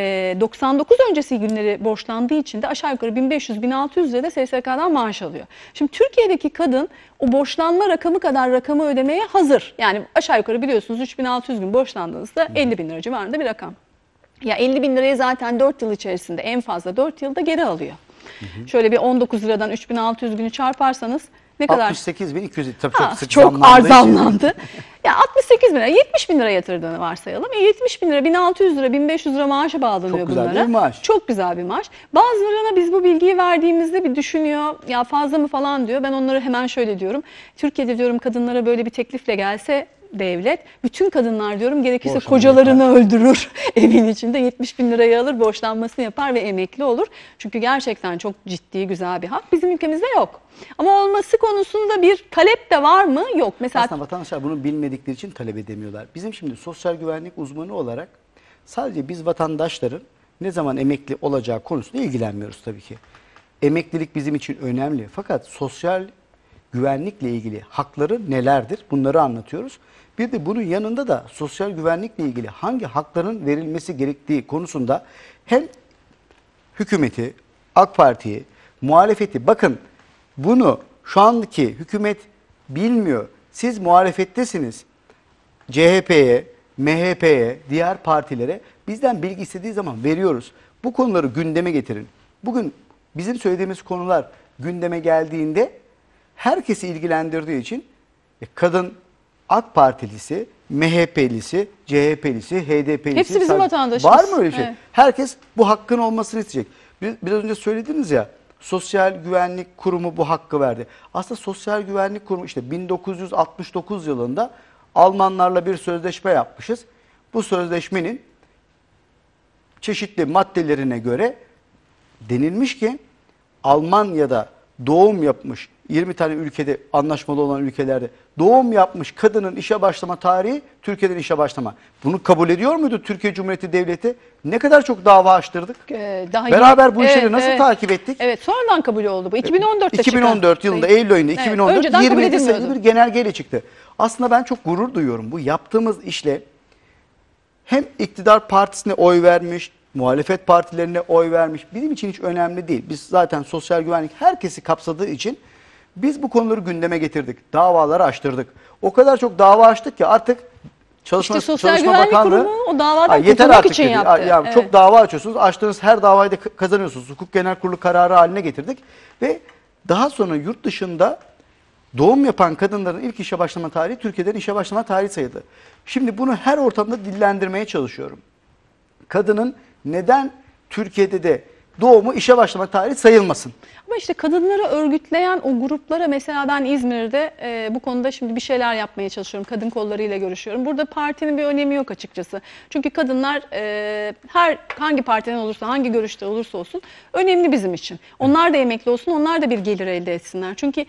99 öncesi günleri borçlandığı için de aşağı yukarı 1500-1600 lira da SSK'dan maaş alıyor. Şimdi Türkiye'deki kadın o borçlanma rakamı kadar rakamı ödemeye hazır. Yani aşağı yukarı biliyorsunuz 3600 gün borçlandığınızda 50 bin lira civarında bir rakam. Ya 50 bin lirayı zaten 4 yıl içerisinde en fazla 4 yılda geri alıyor. Şöyle bir 19 liradan 3600 günü çarparsanız ne kadar? 68.200 tabii çok zamlandı. Ya 68 bin lira, 70 bin lira yatırdığını varsayalım. 70 bin lira, 1600 lira, 1500 lira maaşa bağlanıyor bunlara. Çok güzel bir maaş. Çok güzel bir maaş. Bazılarına biz bu bilgiyi verdiğimizde bir düşünüyor. Ya fazla mı falan diyor. Ben onlara hemen şöyle diyorum. Türkiye'de diyorum kadınlara böyle bir teklifle gelse devlet, bütün kadınlar diyorum gerekirse kocalarını öldürür. Evin içinde 70 bin lirayı alır, borçlanmasını yapar ve emekli olur. Çünkü gerçekten çok ciddi, güzel bir hak. Bizim ülkemizde yok. Ama olması konusunda bir talep de var mı? Yok. Mesela aslında vatandaşlar bunu bilmedikleri için talep edemiyorlar. Bizim şimdi sosyal güvenlik uzmanı olarak sadece biz vatandaşların ne zaman emekli olacağı konusunda ilgilenmiyoruz tabii ki. Emeklilik bizim için önemli. Fakat sosyal güvenlikle ilgili hakları nelerdir? Bunları anlatıyoruz. Bir de bunun yanında da sosyal güvenlikle ilgili hangi hakların verilmesi gerektiği konusunda hem hükümeti, AK Parti'yi, muhalefeti, bakın bunu şu andaki hükümet bilmiyor. Siz muhalefettesiniz. CHP'ye, MHP'ye, diğer partilere bizden bilgi istediği zaman veriyoruz. Bu konuları gündeme getirin. Bugün bizim söylediğimiz konular gündeme geldiğinde herkesi ilgilendirdiği için kadın AK Partilisi, MHP'lisi, CHP'lisi, HDP'lisi. Hepsi bizim vatandaşımız. Var mı öyle bir şey? Evet. Herkes bu hakkın olmasını isteyecek. Biraz önce söylediniz ya, Sosyal Güvenlik Kurumu bu hakkı verdi. Aslında Sosyal Güvenlik Kurumu işte 1969 yılında Almanlarla bir sözleşme yapmışız. Bu sözleşmenin çeşitli maddelerine göre denilmiş ki Almanya'da doğum yapmış 20 tane ülkede, anlaşmalı olan ülkelerde doğum yapmış kadının işe başlama tarihi Türkiye'den işe başlama. Bunu kabul ediyor muydu Türkiye Cumhuriyeti Devleti? Ne kadar çok dava açtırdık. Beraber bu işleri nasıl takip ettik? Evet, sonradan kabul oldu bu. 2014'te 2014 yılında Eylül ayında 2014 önceden 27 sayılı bir genelgeyle çıktı. Aslında ben çok gurur duyuyorum. Bu yaptığımız işle hem iktidar partisine oy vermiş, muhalefet partilerine oy vermiş. Bizim için hiç önemli değil. Biz zaten sosyal güvenlik herkesi kapsadığı için biz bu konuları gündeme getirdik. Davaları açtırdık. O kadar çok dava açtık ki artık Sosyal Güvenlik Kurumu o davadan kurtulmak için dedi. yaptı. Yani evet. Çok dava açıyorsunuz. Açtığınız her davayı da kazanıyorsunuz. Hukuk Genel Kurulu kararı haline getirdik. Ve daha sonra yurt dışında Doğum yapan kadınların ilk işe başlama tarihi Türkiye'den işe başlama tarihi sayıldı. Şimdi bunu her ortamda dillendirmeye çalışıyorum. Kadının neden Türkiye'de de doğumu işe başlama tarihi sayılmasın? Ama işte kadınları örgütleyen o gruplara, mesela ben İzmir'de bu konuda şimdi bir şeyler yapmaya çalışıyorum. Kadın kollarıyla görüşüyorum. Burada partinin bir önemi yok açıkçası. Çünkü kadınlar hangi partiden olursa, hangi görüşte olursa olsun önemli bizim için. Onlar da emekli olsun, onlar da bir gelir elde etsinler. Çünkü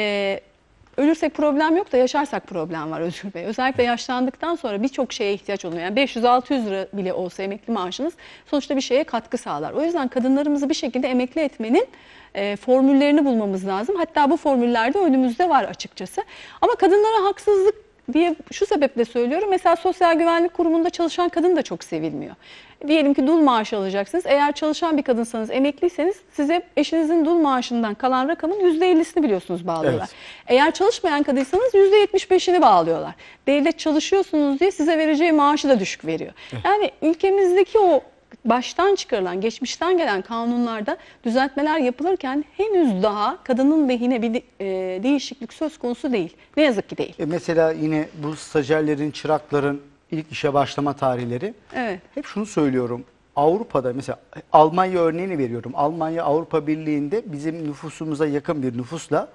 ölürsek problem yok da yaşarsak problem var Özgür Bey. Özellikle yaşlandıktan sonra birçok şeye ihtiyaç oluyor. Yani 500-600 lira bile olsa emekli maaşınız sonuçta bir şeye katkı sağlar. O yüzden kadınlarımızı bir şekilde emekli etmenin formüllerini bulmamız lazım. Hatta bu formüller de önümüzde var açıkçası. Ama kadınlara haksızlık diye şu sebeple söylüyorum. Mesela Sosyal Güvenlik Kurumu'nda çalışan kadın da çok sevilmiyor. Diyelim ki dul maaşı alacaksınız. Eğer çalışan bir kadınsanız, emekliyseniz size eşinizin dul maaşından kalan rakamın %50'sini biliyorsunuz bağlıyorlar. Evet. Eğer çalışmayan kadınsanız %75'ini bağlıyorlar. Devlet çalışıyorsunuz diye size vereceği maaşı da düşük veriyor. Yani ülkemizdeki o baştan çıkarılan, geçmişten gelen kanunlarda düzeltmeler yapılırken henüz daha kadının lehine bir değişiklik söz konusu değil. Ne yazık ki değil. Mesela yine bu stajyerlerin, çırakların ilk işe başlama tarihleri. Evet. Hep şunu söylüyorum. Avrupa'da mesela Almanya örneğini veriyorum. Almanya Avrupa Birliği'nde bizim nüfusumuza yakın bir nüfusla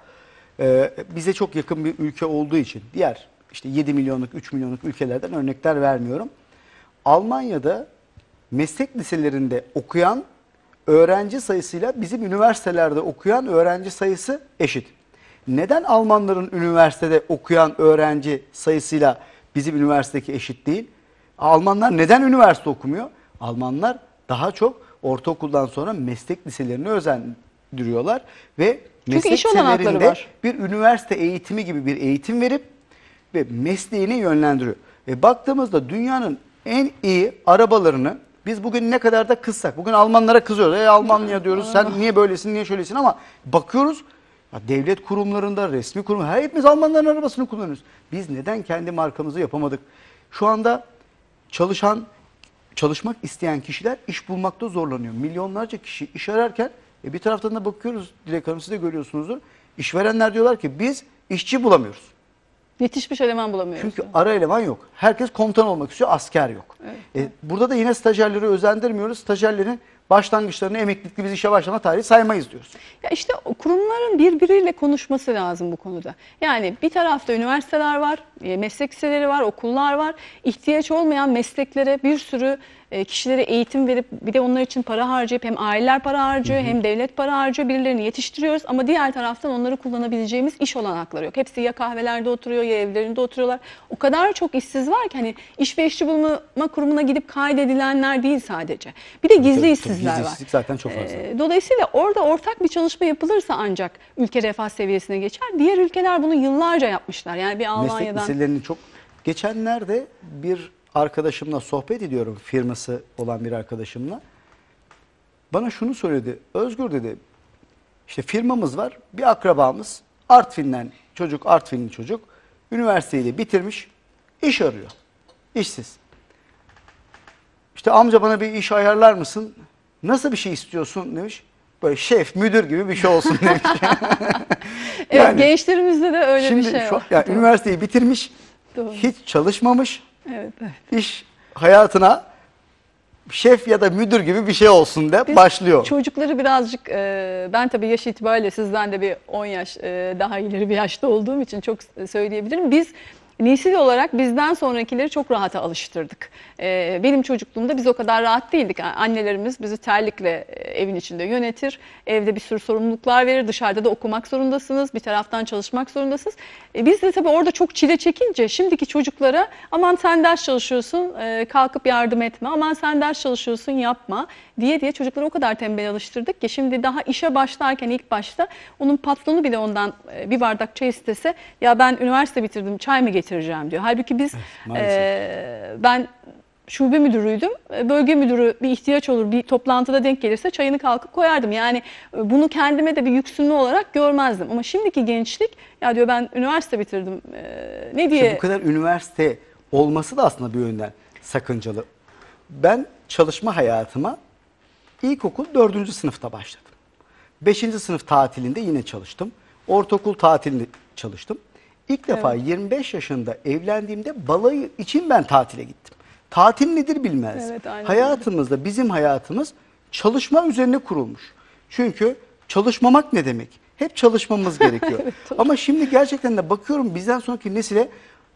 bize çok yakın bir ülke olduğu için diğer işte 7 milyonluk, 3 milyonluk ülkelerden örnekler vermiyorum. Almanya'da meslek liselerinde okuyan öğrenci sayısıyla bizim üniversitelerde okuyan öğrenci sayısı eşit. Neden Almanların üniversitede okuyan öğrenci sayısıyla bizim üniversitedeki eşit değil? Almanlar neden üniversite okumuyor? Almanlar daha çok ortaokuldan sonra meslek liselerini özendiriyorlar ve meslek iş olanakları liselerinde var. bir üniversite eğitimi gibi bir eğitim verip ve mesleğine yönlendiriyor. Baktığımızda dünyanın en iyi arabalarını biz bugün ne kadar da kızsak, bugün Almanlara kızıyoruz. Almanya diyoruz, sen niye böylesin, niye şöylesin, ama bakıyoruz ya devlet kurumlarında, resmi kurum, hepimiz Almanların arabasını kullanıyoruz. Biz neden kendi markamızı yapamadık? Şu anda çalışmak isteyen kişiler iş bulmakta zorlanıyor. Milyonlarca kişi iş ararken bir taraftan da bakıyoruz, Dilek Hanım siz de görüyorsunuzdur. İşverenler diyorlar ki biz işçi bulamıyoruz. Yetişmiş eleman bulamıyoruz. Çünkü ara eleman yok. Herkes komutan olmak istiyor, asker yok. Evet. Burada da yine stajyerleri özendirmiyoruz. Stajyerlerin başlangıçlarını emeklilikli biz işe başlama tarihi saymayız diyoruz. Ya işte kurumların birbiriyle konuşması lazım bu konuda. Yani bir tarafta üniversiteler var, meslek liseleri var, okullar var. İhtiyaç olmayan mesleklere bir sürü kişilere eğitim verip bir de onlar için para harcayıp hem aileler para harcıyor hem devlet para harcıyor. Birilerini yetiştiriyoruz ama diğer taraftan onları kullanabileceğimiz iş olanakları yok. Hepsi ya kahvelerde oturuyor ya evlerinde oturuyorlar. O kadar çok işsiz var ki hani iş ve işçi bulma kurumuna gidip kaydedilenler değil sadece. Bir de gizli işsizler Gizli var. işsizlik zaten çok fazla. Dolayısıyla orada ortak bir çalışma yapılırsa ancak ülke refah seviyesine geçer. Diğer ülkeler bunu yıllarca yapmışlar. Yani bir Meslek Almanya'dan... liselerini çok... Geçenlerde bir arkadaşımla sohbet ediyorum, firması olan bir arkadaşımla. Bana şunu söyledi, Özgür dedi, işte firmamız var, bir akrabamız Artvin'den çocuk, Artvinli çocuk, üniversiteyi de bitirmiş, iş arıyor, işsiz. İşte amca bana bir iş ayarlar mısın? Nasıl bir şey istiyorsun demiş. Böyle şef, müdür gibi bir şey olsun demiş. Evet, gençlerimizde de öyle bir şey var. Yani üniversiteyi bitirmiş, Doğru. hiç çalışmamış, Evet, evet. iş hayatına şef ya da müdür gibi bir şey olsun de Biz başlıyor. Çocukları birazcık, ben tabii yaş itibariyle sizden de bir 10 yaş daha ileri bir yaşta olduğum için çok söyleyebilirim. Biz nesil olarak bizden sonrakileri çok rahata alıştırdık. Benim çocukluğumda biz o kadar rahat değildik. Annelerimiz bizi terlikle evin içinde yönetir. Evde bir sürü sorumluluklar verir. Dışarıda da okumak zorundasınız. Bir taraftan çalışmak zorundasınız. Biz de tabii orada çok çile çekince şimdiki çocuklara aman sen ders çalışıyorsun kalkıp yardım etme. Aman sen ders çalışıyorsun yapma diye çocukları o kadar tembel alıştırdık ki şimdi daha işe başlarken ilk başta onun patronu bile ondan bir bardak çay istese ya ben üniversite bitirdim çay mı getireceğim diyor. Halbuki biz ben şube müdürüydüm. Bölge müdürü bir ihtiyaç olur, bir toplantıda denk gelirse çayını kalkıp koyardım. Yani bunu kendime de bir yüksünme olarak görmezdim. Ama şimdiki gençlik ya diyor ben üniversite bitirdim ne diye. İşte bu kadar üniversite olması da aslında bir yönden sakıncalı. Ben çalışma hayatıma ilkokul 4. sınıfta başladım. 5. sınıf tatilinde yine çalıştım. Ortaokul tatilinde çalıştım. İlk defa 25 yaşında evlendiğimde balayı için ben tatile gittim. Tatil nedir bilmez. Evet, aynen Hayatımızda bizim hayatımız çalışma üzerine kurulmuş. Çünkü çalışmamak ne demek? Hep çalışmamız gerekiyor. Evet, doğru. Ama şimdi gerçekten de bakıyorum bizden sonraki nesile,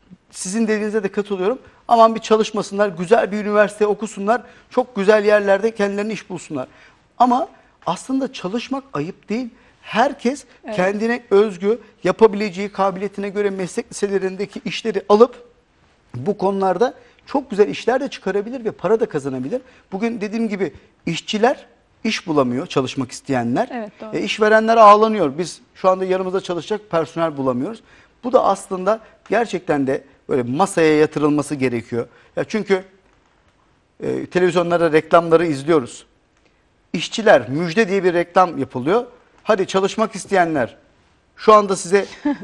sizin dediğinize de katılıyorum. Aman bir çalışmasınlar, güzel bir üniversite okusunlar, çok güzel yerlerde kendilerine iş bulsunlar. Ama aslında çalışmak ayıp değil. Herkes kendine özgü, yapabileceği kabiliyetine göre meslek liselerindeki işleri alıp bu konularda çok güzel işler de çıkarabilir ve para da kazanabilir. Bugün dediğim gibi işçiler iş bulamıyor, çalışmak isteyenler. Evet, doğru. İşverenler ağlanıyor. Biz şu anda yanımızda çalışacak personel bulamıyoruz. Bu da aslında gerçekten de böyle masaya yatırılması gerekiyor. Ya çünkü televizyonlarda reklamları izliyoruz. İşçiler müjde diye bir reklam yapılıyor. Hadi çalışmak isteyenler, şu anda size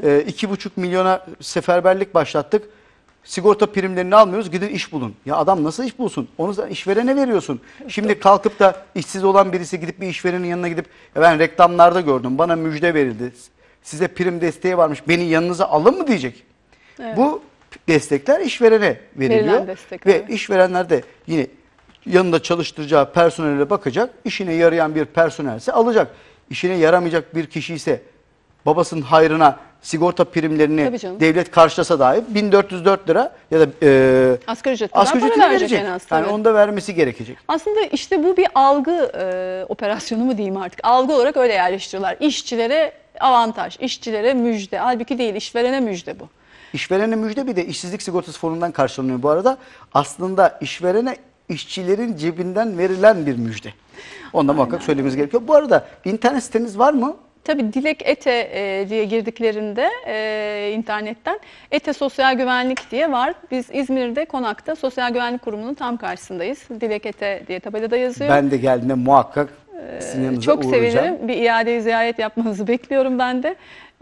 2,5 milyona seferberlik başlattık. Sigorta primlerini almıyoruz, gidin iş bulun. Ya adam nasıl iş bulsun? Onu sen işverene veriyorsun. Şimdi kalkıp da işsiz olan birisi gidip bir işverenin yanına gidip ben reklamlarda gördüm, bana müjde verildi, size prim desteği varmış, beni yanınıza alın mı diyecek. Evet. Bu destekler işverene veriliyor. Verilen destekler, Ve evet. işverenler de yine yanında çalıştıracağı personele bakacak. İşine yarayan bir personelse alacak. İşine yaramayacak bir kişi ise babasının hayrına sigorta primlerini Tabii canım. devlet karşılasa dahi 1404 lira ya da Asgari ücret kadar asgari para ücretini verecek verecek. en az, Yani tabii. onu da vermesi gerekecek. Aslında işte bu bir algı operasyonu mu diyeyim artık. Algı olarak öyle yerleştiriyorlar. İşçilere avantaj, işçilere müjde. Halbuki değil, işverene müjde bu. İşverene müjde, bir de işsizlik sigortası fonundan karşılanıyor bu arada. Aslında işverene işçilerin cebinden verilen bir müjde. Onu da muhakkak söylememiz gerekiyor. Bu arada internet siteniz var mı? Tabii Dilek Ete diye girdiklerinde internetten Ete Sosyal Güvenlik diye var. Biz İzmir'de Konak'ta Sosyal Güvenlik Kurumu'nun tam karşısındayız. Dilek Ete diye tabelada yazıyor. Ben de geldiğimde muhakkak sizin yanınıza Çok uğrayacağım. sevinirim. Bir iade-i ziyaret yapmanızı bekliyorum ben de.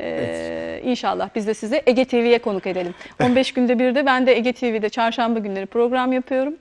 İnşallah biz de size Ege TV'ye konuk edelim. 15 günde bir de ben de Ege TV'de çarşamba günleri program yapıyorum.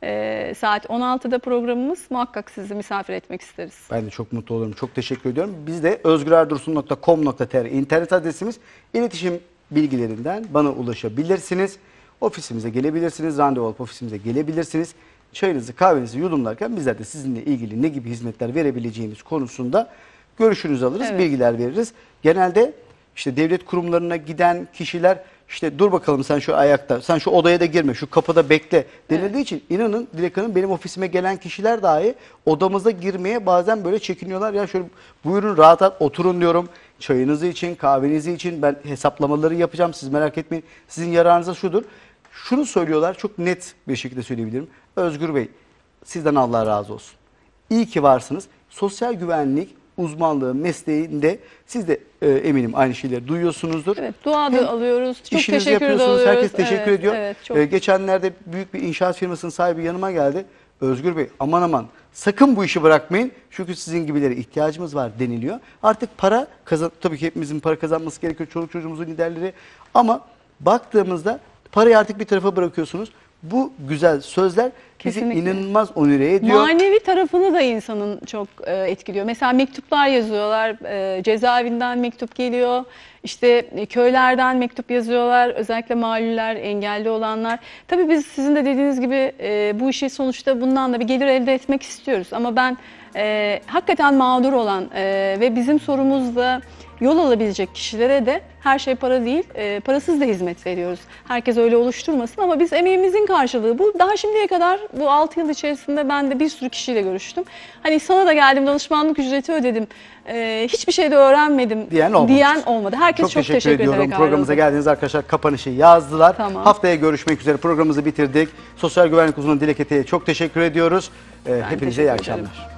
Saat 16'da programımız. Muhakkak sizi misafir etmek isteriz. Ben de çok mutlu olurum. Çok teşekkür ediyorum. Biz de özgürerdursun.com.tr internet adresimiz. İletişim bilgilerinden bana ulaşabilirsiniz. Ofisimize gelebilirsiniz. Randevu alıp ofisimize gelebilirsiniz. Çayınızı, kahvenizi yudumlarken bizler de sizinle ilgili ne gibi hizmetler verebileceğimiz konusunda görüşünüzü alırız, Evet. bilgiler veririz. Genelde işte devlet kurumlarına giden kişiler işte dur bakalım sen şu ayakta, sen şu odaya da girme, şu kapıda bekle denildiği için inanın Dilek Hanım, benim ofisime gelen kişiler dahi odamıza girmeye bazen böyle çekiniyorlar. Ya şöyle buyurun rahat rahat oturun diyorum. Çayınızı için, kahvenizi için ben hesaplamaları yapacağım. Siz merak etmeyin. Sizin yararınıza şudur. Şunu söylüyorlar, çok net bir şekilde söyleyebilirim. Özgür Bey, sizden Allah razı olsun. İyi ki varsınız. Sosyal güvenlik uzmanlığı mesleğinde siz de eminim aynı şeyleri duyuyorsunuzdur. Evet, dua Hem da alıyoruz. Çok İşinizi teşekkür yapıyorsunuz. ediyoruz. Herkes teşekkür Evet, ediyor. evet, çok. Geçenlerde büyük bir inşaat firmasının sahibi yanıma geldi. Özgür Bey, aman aman sakın bu işi bırakmayın. Çünkü sizin gibilere ihtiyacımız var deniliyor. Artık para tabii ki hepimizin para kazanması gerekiyor. Çoluk çocuğumuzun liderleri. Ama baktığımızda parayı artık bir tarafa bırakıyorsunuz. Bu güzel sözler bizi Kesinlikle. inanılmaz onure ediyor. Manevi tarafını da insanın çok etkiliyor. Mesela mektuplar yazıyorlar, cezaevinden mektup geliyor, işte köylerden mektup yazıyorlar, özellikle maluller, engelli olanlar. Tabii biz sizin de dediğiniz gibi bu işi sonuçta bundan da bir gelir elde etmek istiyoruz. Ama ben hakikaten mağdur olan ve bizim sorumuzda yol alabilecek kişilere de her şey para değil, parasız da hizmet veriyoruz. Herkes öyle oluşturmasın ama biz emeğimizin karşılığı bu. Daha şimdiye kadar bu 6 yıl içerisinde ben de bir sürü kişiyle görüştüm. Hani sana da geldim, danışmanlık ücreti ödedim, hiçbir şey de öğrenmedim diyen olmadı. Herkes çok teşekkür ediyorum. ederek Programımıza ayrıldı. geldiğiniz arkadaşlar kapanışı yazdılar. Tamam. Haftaya görüşmek üzere. Programımızı bitirdik. Sosyal güvenlik uzmanı Dilek Ete'ye çok teşekkür ediyoruz. Hepinize iyi teşekkür ederim. akşamlar.